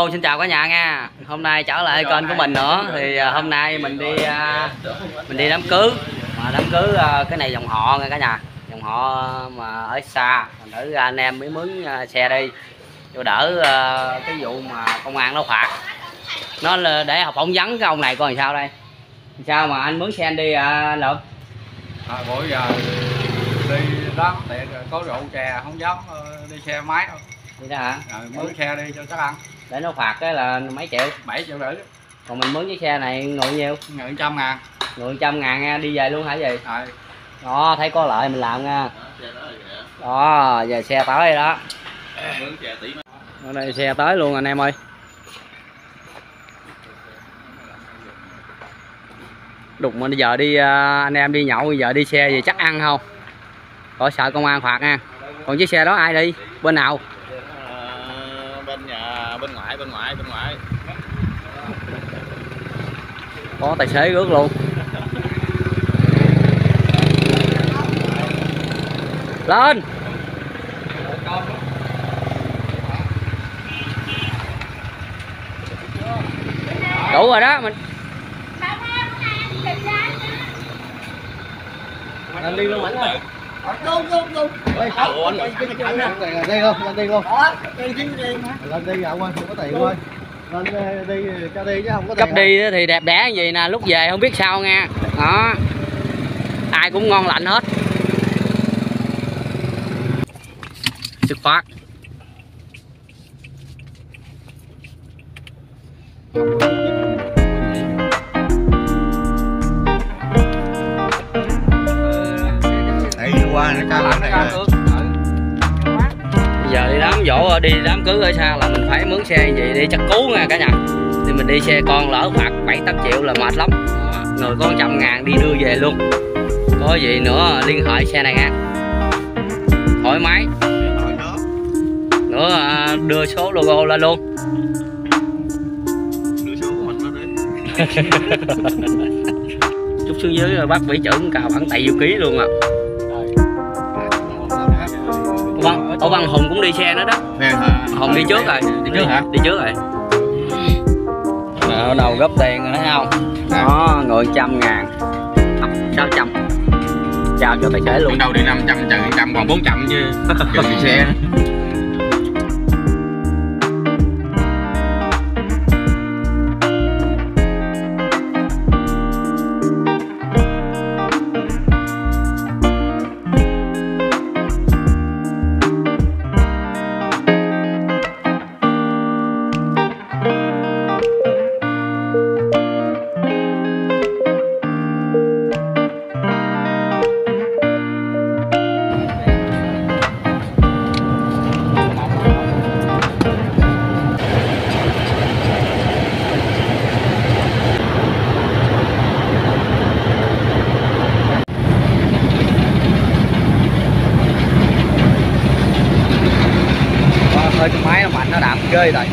Hello, xin chào cả nhà nha. Hôm nay trở lại kênh của mình nữa. Thì hôm nay mình đi đám cưới. Mà đám cưới cái này dòng họ nha cả nhà. Dòng họ mà ở xa, thành thử ra anh em mới mướn xe đi cho đỡ cái vụ mà công an nó phạt. Nó là để phỏng vấn cái ông này coi làm sao đây. Sao mà anh mướn xe anh đi anh Lượng? Bữa giờ đi đó tiện có rượu chè không dám đi xe máy đâu. Đi đó hả? Mướn xe đi cho chắc ăn. Để nó phạt cái là mấy triệu? 7 triệu rưỡi. Còn mình mướn chiếc xe này người nhiêu? Người 100 ngàn. Người 100 ngàn nha, đi về luôn hả gì? Rồi. Đó, thấy có lợi mình làm nha. Đó, giờ xe tới rồi đó. Ở đây xe tới luôn anh em ơi. Đục mà bây giờ đi anh em đi nhậu bây giờ đi xe gì chắc ăn không? Có sợ công an phạt nha. Còn chiếc xe đó ai đi? Bên nào? Bên nhà bên ngoại. Có tài xế rước luôn. Lên. Đủ rồi đó mình. Lên đi luôn Mạnh ơi. Luôn. Đây không? Lên đi luôn. Lên đi dạo qua, không có tiền thôi. Lên đi cho đi chứ không có tiền. Cấp đi thì đẹp đẽ gì nè, lúc về không biết sao nha. Đó. Ai cũng ngon lành hết. Xuất phát. Qua nó cao lắm này rồi. Bây giờ đi đám dỗ đi đám cưới ở xa là mình phải mướn xe gì đi chắc cứu nha cả nhà. Thì mình đi xe con lỡ phạt 7-8 triệu là mệt lắm. Người có 100 ngàn đi đưa về luôn. Có gì nữa liên hệ xe này nha. Thoải mái. Nữa đưa số logo lên luôn. Đưa số của mình nó đi. Chút xuống dưới rồi bác vĩ trưởng cào khoảng tại nhiêu ký luôn à. Ủa Văn Hùng cũng đi xe nữa đó. Hùng đi trước rồi. Đi trước hả? Đi trước rồi. Ở đầu góp tiền rồi thấy không? Đó, người 100 ngàn 600. Chào cho tài xế luôn. Ban đầu đi 500 chờ 100 còn 400 chứ. Giờ đi xe. Hơi cái máy nó mạnh nó đạp ghê rồi.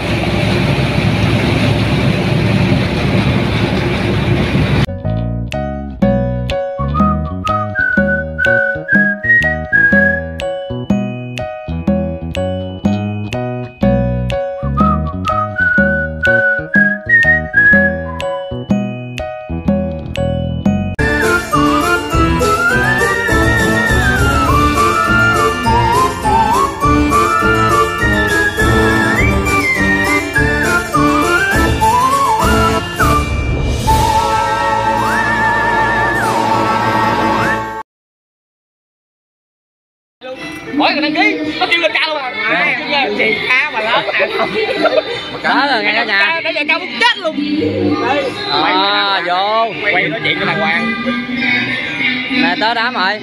Mỗi người đăng ký nó kêu lên cao luôn à. Cái gì cá mà lớn nè. Đó rồi nghe cả nhà. Để giờ cao muốn chết luôn. Vô. Quay nói chuyện cho đàng hoàng. Nè tới đám rồi.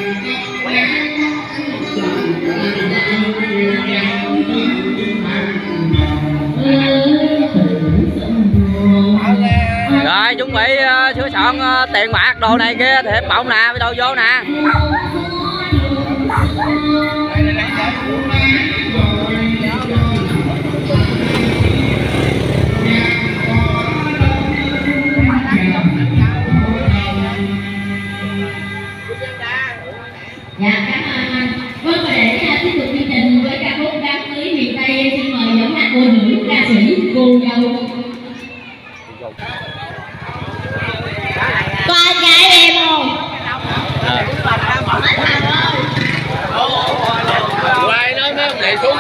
Rồi chuẩn bị sửa soạn tiền bạc đồ này kia thì bọng nè, đâu vô nè. Dạ cảm ơn anh. Vâng và để tiếp tục chương trình với ca khúc đám cưới miền Tây xin mời Dũng Anh. cô nữ ca sĩ cô dâu. Con gái em không? Quay nó nhảy xuống.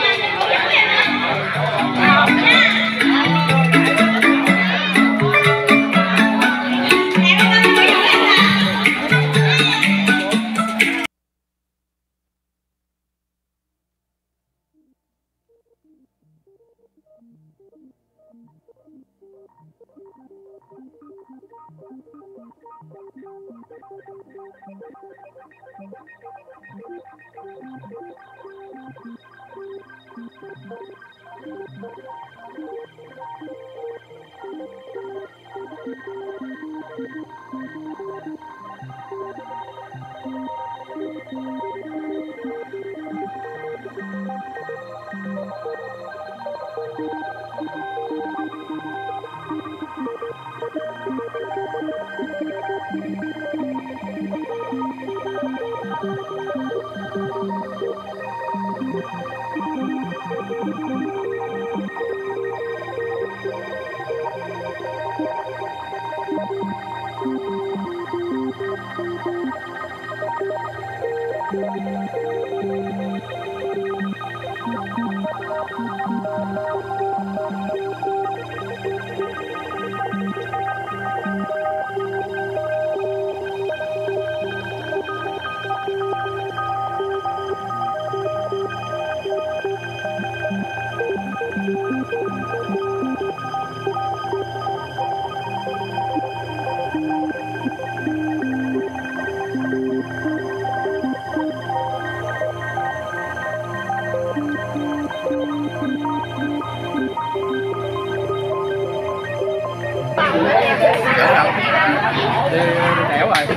Đẻo rồi.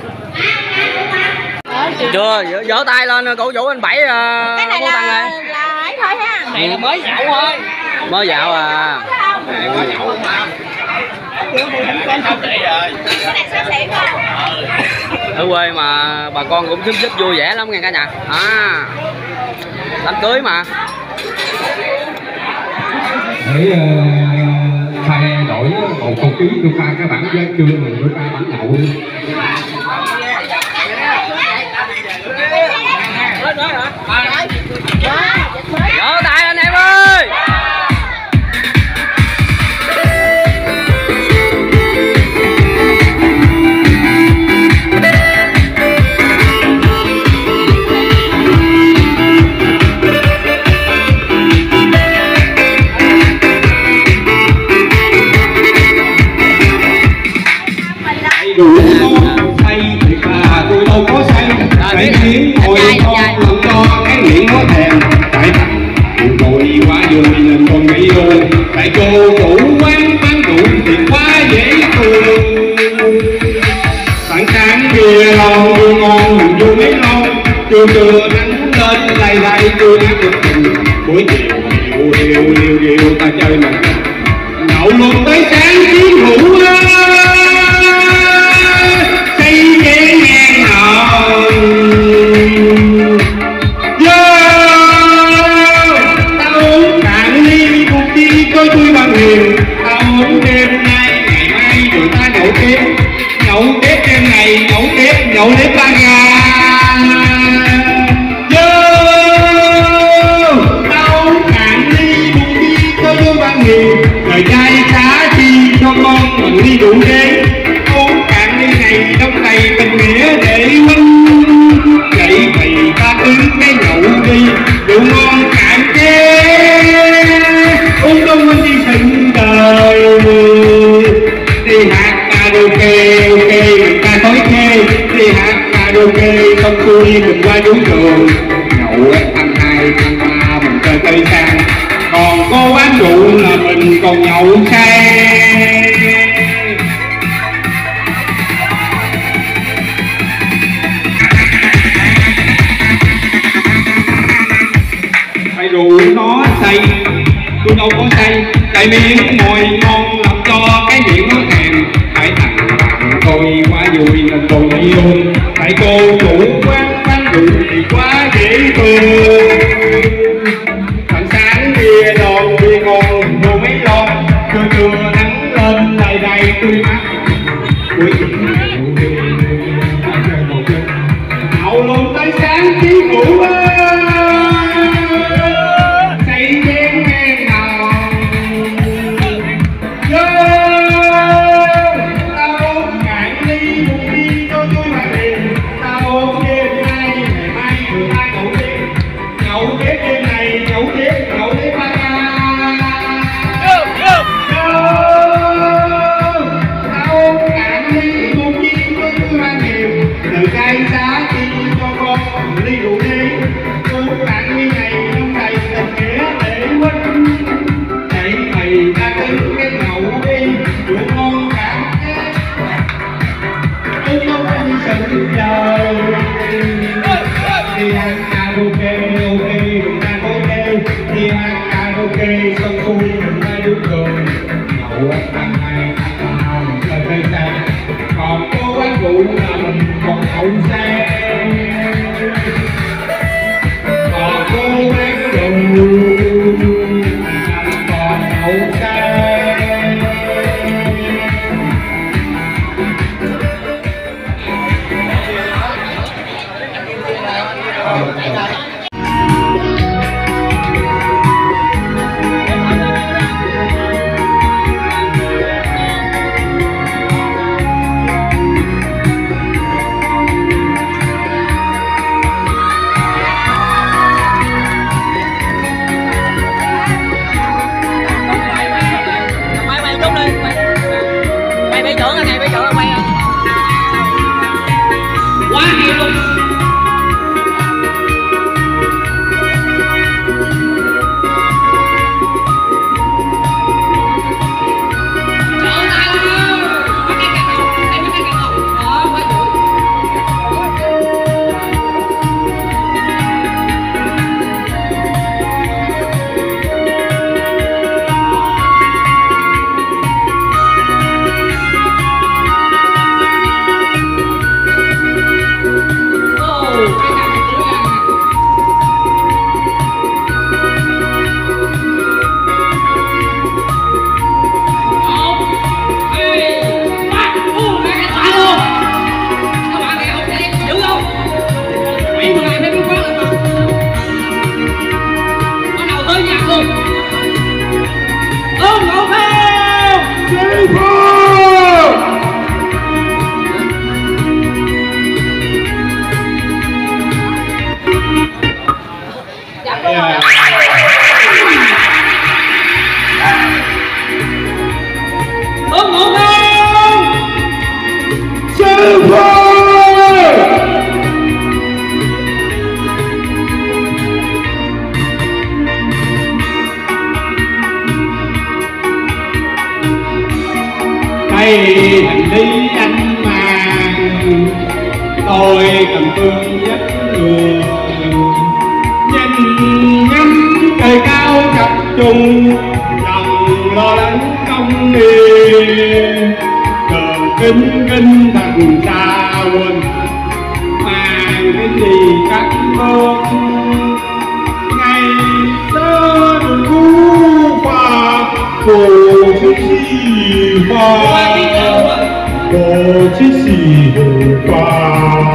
Chưa, vỗ tay lên cổ vũ anh Bảy. Cái này là ấy thôi ha. Này là mới dạo thôi. Mới dạo à. Cái này xếp xỉ không? Ở quê mà bà con cũng giúp vui vẻ lắm nghe cả nhà. À, đám cưới mà. Để thay đổi một không khí tôi pha cái bản giá trưa mình với pha bản nhậu đi. Vỗ tay anh em ơi. Đủ ngon say thiệt là tôi đâu có say, phải khiến ngồi con làm cho cái miệng nó thèm, phải thằng ngồi quá vui nên con nghĩ ơn, tại cô chủ quán bán rượu thì quá dễ thương. Sáng sáng kia lon vui ngon mình vui mấy lon, trưa trưa nắng lên lay lay tôi hát được tình, buổi chiều điều ta chơi mình nhậu luôn tới sáng chiến hữu say ghé ngang hòn. Ta uống cạn ly một đi coi tôi bằng hiền, ta uống đêm nay ngày mai rồi ta nhậu tiếp đêm này nhậu tiếp ba ngày. Đời trai xá chi cho con mình đi đủ đế, uống cạn ly này trong đầy tình nghĩa để huynh. Vậy thì ta cứ cái nhậu đi, rượu ngon cạn chê, uống đông huynh đi sinh đời. Đi hát karaoke, mình ta thói chê, đi hát karaoke xong xuôi mình qua vũ trường. Nhậu tháng 2, tháng 3 mình chơi cây sang, còn có quán rượu là mình còn nhậu say. Phải rượu nó say, tôi đâu có say, tại miệng ngồi ngon làm cho cái miệng nó thèm. Phải thằng bạn tôi quá vui nên tôi yêu, tại cô chủ quán bán rượu thì quá dễ thương. Sáng kia đòn đi karaoke ok đừng ra khối đê đi ăn karaoke xong xuôi đừng ra đứa cười nhậu ăn này ăn nào mình chơi cây xe còn có quán rượu là mình còn nhậu xe còn có quán rượu còn nhậu xe. Đây hành lý anh màng tôi cần phương dắt người nhìn ngắm trời cao chập trùng lòng lo lắng không yên cờ kinh kinh thần xa quên mang cái gì cắt bớt ngày xưa đường khu pha cô chiếc xì hoa cô chiếc xì hoa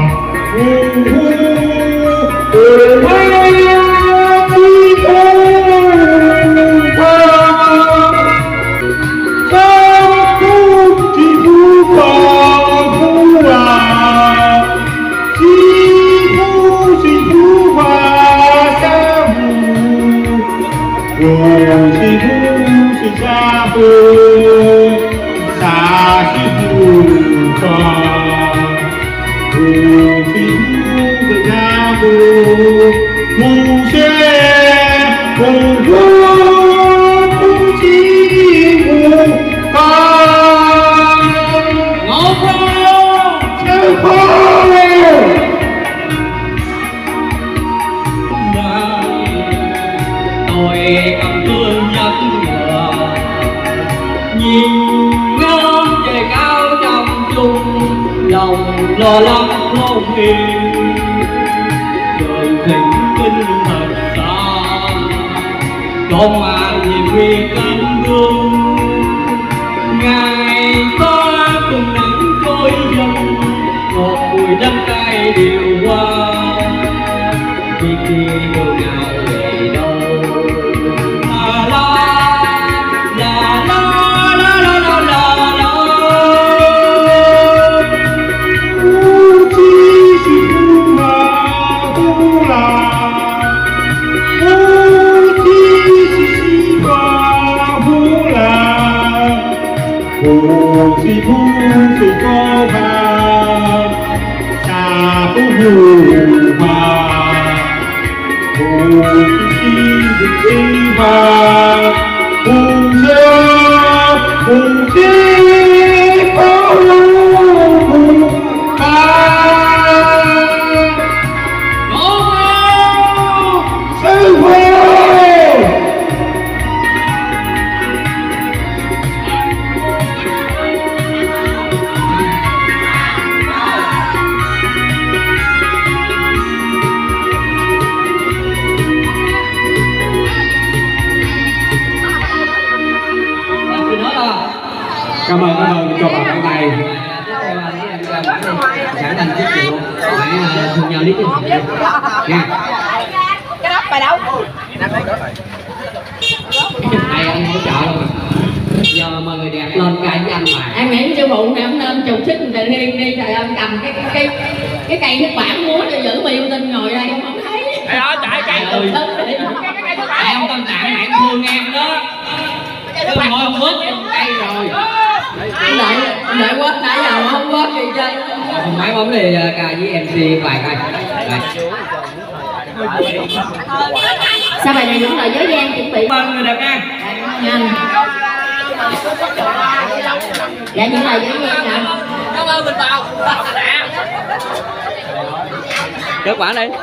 lo lắng không yên trời thịnh kinh thật xa con mà nhìn quy cánh gương ngày ta cùng nắng trôi dần một mùi đắng cay điều qua khi kia đường nào về đâu la la la la la la la la. Hồ chi thu thì có ba xa phố hù hòa hồ chi thì đi và hồ chi có hù hòa Cảm ơn cho bạn này. Sẵn anh tiết kiệm phải thương nhau lý chứ nha. Cái đó bài đâu? Đây anh hỗ trợ luôn. Giờ mời người đẹp lên cái danh mà. Em nghĩ sư phụ này không nên chụp xích trời riêng đi, trời ơi cầm cái cây thúc bản múa để giữ biểu tình ngồi đây không thấy. Đây đó chạy ơi. Em tâm trạng này thương em đó. Tôi ngồi không bớt cây rồi. Đợi quá nãy giờ không có gì chơi. Máy bóng thì ca với MC vài coi. Sao bài này những lời giới gian chuẩn bị Người đẹp nha. nhanh. Dạ những lời giới gian nè. Cảm ơn mình vào. Kết quả đi.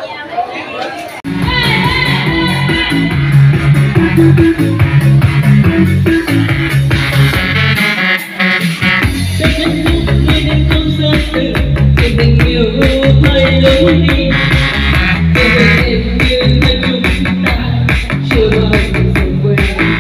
tình yêu thay đổi đi, tình yêu như chúng ta chưa bao giờ quên.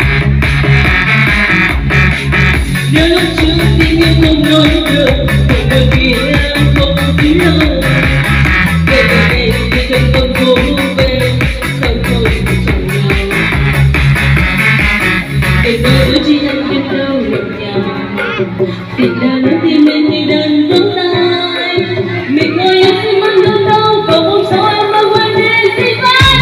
Nhớ lúc trước tình yêu không nói được, bởi vì em không biết đâu. Về ngày thì chân con phố về, không chọn nhau. Để nói chỉ anh biết đâu gặp nhau. Tình đang nói tim em như đang vắng tay. Mình ngồi em xin mắt đâu đâu, còn hôm sau em bao quên đi xin phát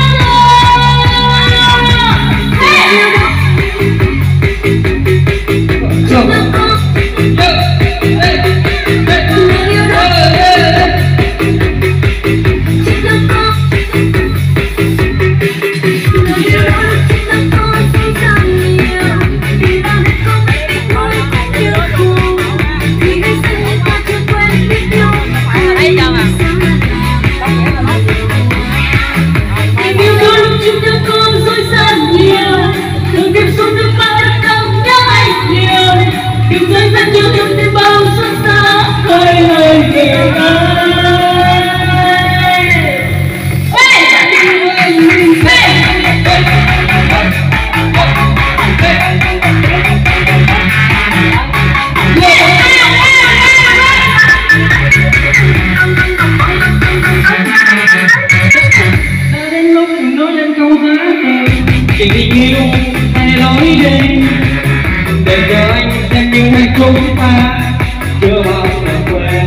tình yêu hay nói đi để cho anh xem như hai chúng ta chưa bao giờ quên.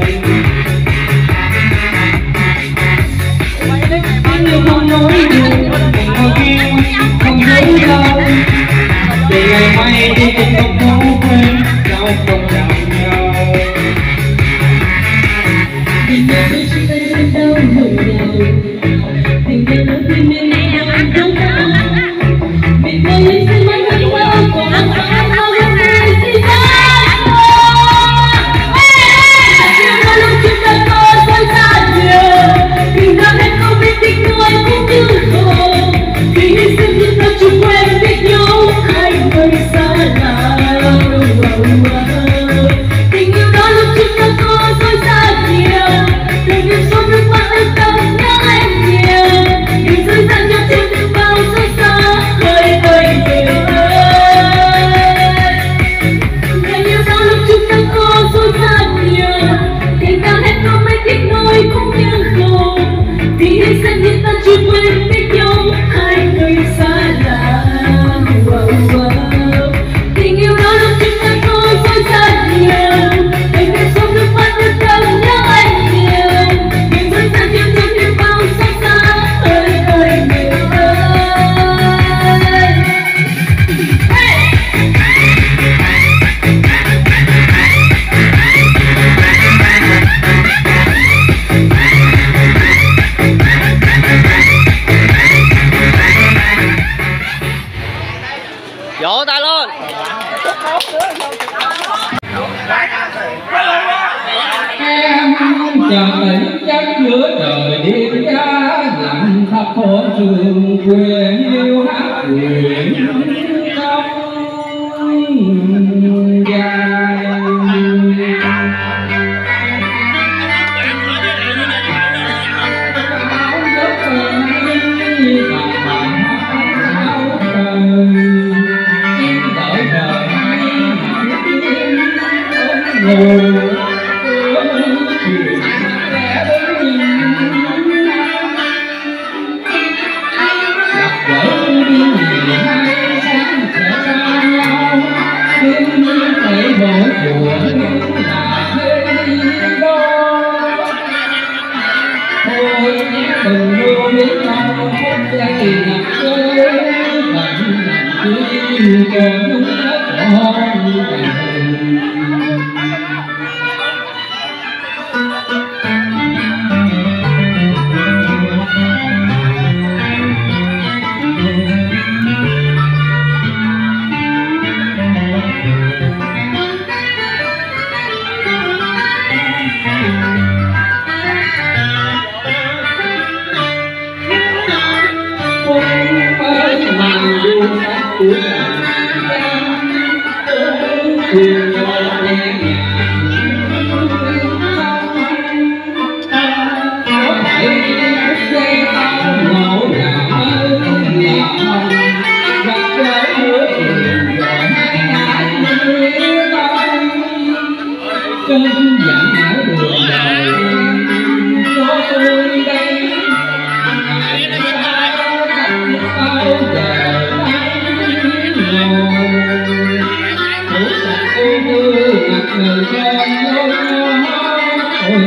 Anh yêu không nói được, không yêu không giấu đâu, để ngày mai đi cùng không thấu quên sao không chào nhau. Tình yêu đôi khi tay bên đâu hồng nhau, tình yêu đôi khi mình đi đâu đâu đâu. Mình ngồi lên xin mắt hơi quá, còn anh phải bao hôm nay xin phát yêu lúc chúng ta có dối xa nhiều, tình đã nên không biết tình người cũng như hồ. Vì hy sinh nhưng ta chưa quen biết nhau, hai người xa lạ. Tình yêu đó lúc chúng ta có dối xa nhiều, tình yêu xót nước mắt em tâm nhớ em nhiều, tình dối xa nhau chưa biết bao dối xa. Tình yêu đó lúc chúng ta có dối xa nhiều, tình ta hết không mấy tiếc nuối cũng như khổ. Vì hy sinh nhưng ta chưa quên biết nhau, hai người xa lạ. Tình yêu đó lúc chúng ta có dối xa nhiều, tình yêu xót nước mắt em tâm nhớ anh nhiều, tình dối xa nhau chưa biết bao xót xa. Ơi người ơi. Vỗ tay luôn. Em chờ lệnh chắc giữa trời đêm giá lặng khắp phố trường quyền yêu hát quyền trong dài. Áo giấc mây và bàn hát áo trời, em đợi đời hay mãi tim gỡ đi ngày mai sáng sẽ xa nhau đêm như thể mỗi của những là thế đó thôi đừng mưa đến nhau phút giây nằm chơi bạn nằm dưới cho những giấc mơ cơn giận ở đường đời có tôi đây bao giờ ngồi sạch cô mưa mặt người con lối ôi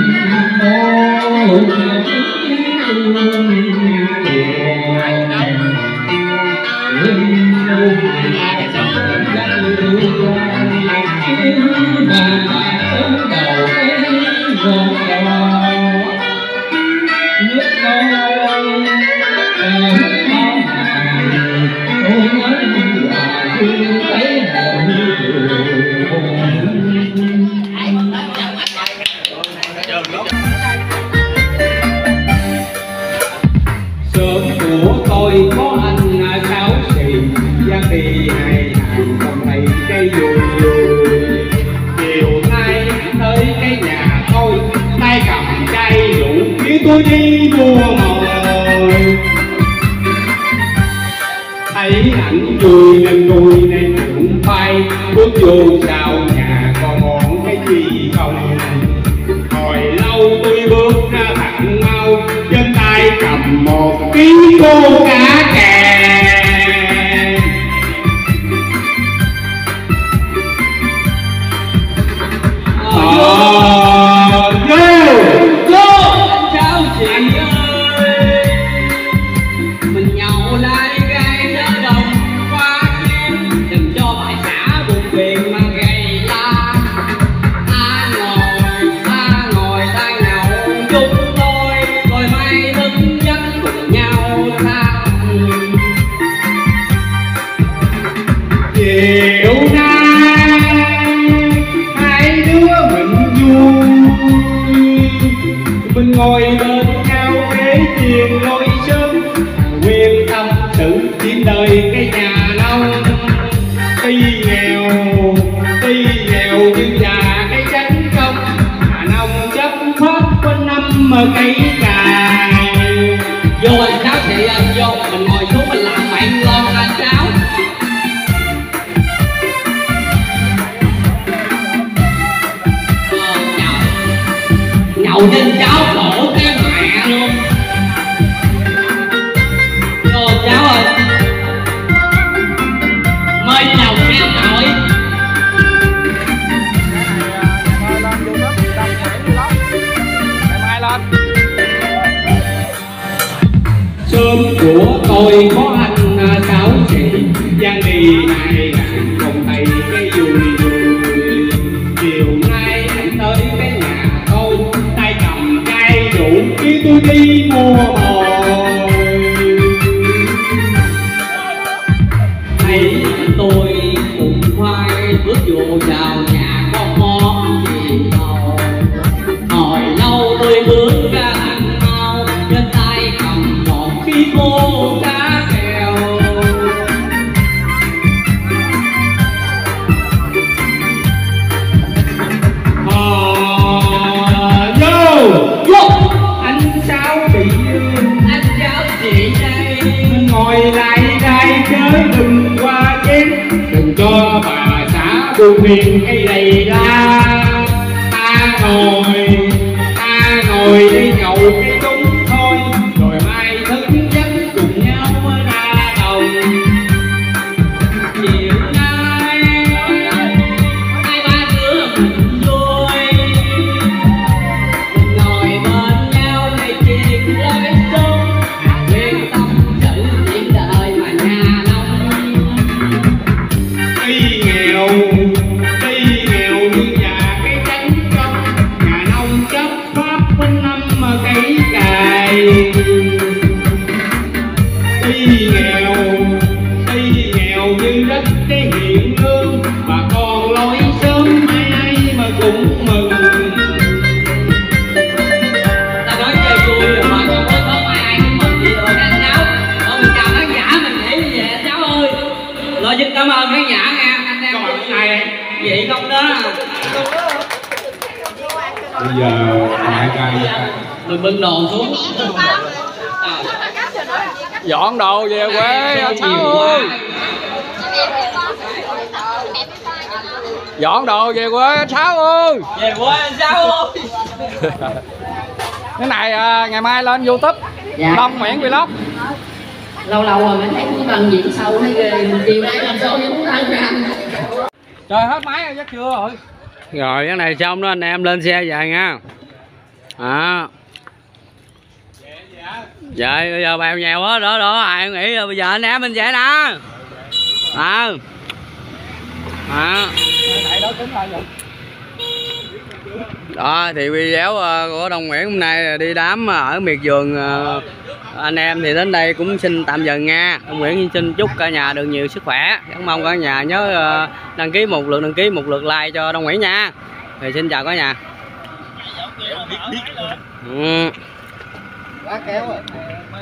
sớm của tôi có anh Sáu Xì dáng đi hai hàng không thấy cây dùi dùi chiều nay tới cái nhà tôi tay cầm chai rượu với tôi đi mua mồi thấy ảnh vui nên tôi nên cũng phải bước vô sau nhà còn món cái gì không hồi lâu tôi bước ra thẳng mau trên tay cầm một ký cô cá kè Cháu chị ơi mình nhậu lại gai nhớ đồng qua chim đừng cho phải xả buồn phiền mà gầy la ta ngồi ta nhậu chung tôi rồi mai thức giấc cùng nhau tha chiều nay hai đứa mình vui mình ngồi bên nhau để chuyện lối sớm nguyên tâm sự chuyện đời cái nhà nông tuy nghèo nhưng già cái chánh công nhà nông chấp phát quanh năm mà cây cài vô anh Sáu chị ơi vô mình ngồi xuống mình làm bạn lon anh Sáu nhậu trên cháu khổ cái mẹ luôn vô cháu ơi mời chồng em nội sớm của tôi có anh Sáu Xì dáng đi hai hàng không thấy cái vui vui chiều nay anh tới cái nhà tôi tay cầm chai rượu khi tôi đi mua mồi thấy tôi cùng khoai bước vô vào nhà có món gì đâu hồi lâu tôi bước ra ăn mau trên tay cầm một cái cô cá kèo vô anh Sáu Xì anh Sáu chị đây ngồi lại đây chớ đừng qua chén đừng cho bà xã buồn phiền cái đầy la ta ngồi đi nhậu cái chúng thôi rồi mai thức giấc cùng nhau Tuy nghèo nhưng rất cái hiện lương, bà con lối sớm ai mà cũng mừng. Ta nói chơi vui rồi mà không có ai cũng mừng gì rồi các cháu. Mình chào khán giả mình nghĩ về cháu ơi. Rồi xin cảm ơn khán giả nha. Anh em cũng này vậy không đó. Bây giờ đại ca Mình bưng đồ xuống. Dọn đồ về quê anh Sáu ơi. Dọn đồ về quê anh Sáu ơi. Về quê anh Sáu ơi. Cái này ngày mai lên YouTube. Dạ. Long Nguyễn Vlog. Lâu lâu rồi mình thấy cũng bằng diện sâu thấy ghê. Chiều nay làm sao cũng ăn ra. Trời hết máy rồi chắc chưa rồi. Rồi cái này xong đó anh em lên xe về nha. Dạ bây giờ bèo nhèo hết đó ai nghĩ bây giờ anh em mình về nè. Đó thì video của Đông Nguyễn hôm nay đi đám ở miệt vườn anh em thì đến đây cũng xin tạm dừng nha. Đông Nguyễn xin chúc cả nhà được nhiều sức khỏe, rất mong cả nhà nhớ đăng ký một lượt like cho Đông Nguyễn nha. Thì xin chào cả nhà. Quá kéo rồi.